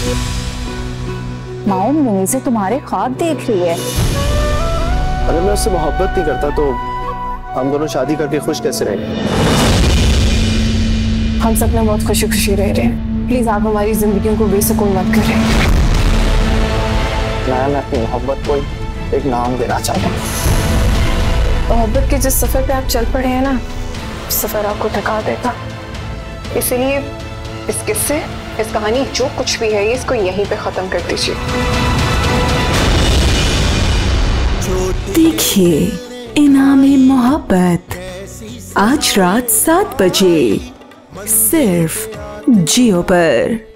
माओ मुझे से तुम्हारे ख्वाब देख रही है। अगर मैं उससे मोहब्बत नहीं करता तो हम दोनों शादी करके खुश कैसे रहेंगे? हम सब में बहुत खुशी खुशी रह रहे हैं। प्लीज आप हमारी जिंदगियों को बेसुकून मत करें। मैं अपनी मोहब्बत को एक नाम देना चाहता हूँ। मोहब्बत के जिस सफर पे आप चल पड़े हैं ना, सफर आपको थका देगा। इसीलिए इस किस्से, इस कहानी जो कुछ भी है, इसको यहीं पे खत्म कर दीजिए। देखिए इनामे मोहब्बत आज रात 7 बजे सिर्फ जियो पर।